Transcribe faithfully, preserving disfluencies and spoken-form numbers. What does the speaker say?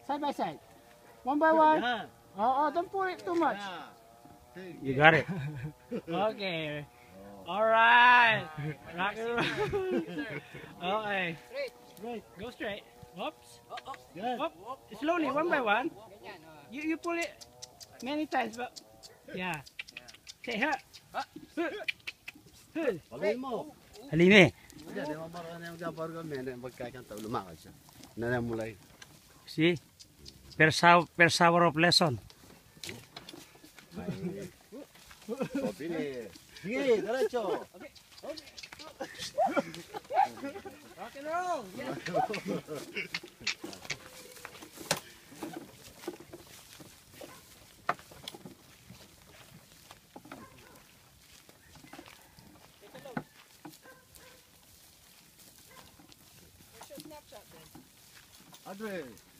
Side by side. One by one. Yeah. Oh, oh, don't pull it too much. You got it. Okay. Alright. Rock and roll. Okay. Straight. Go straight. Oops. Good. Up. Slowly, one by one. You you pull it many times, but yeah. Okay, ha. Huh. Pagawin mo. Halime. Hindi, di ba parang yung gapar kami, na magkakanta, lumakad siya. Nanamulay. See? First hour, first hour of lesson. O, pili. Sige, diretso. Rock and roll. Yes. Adre.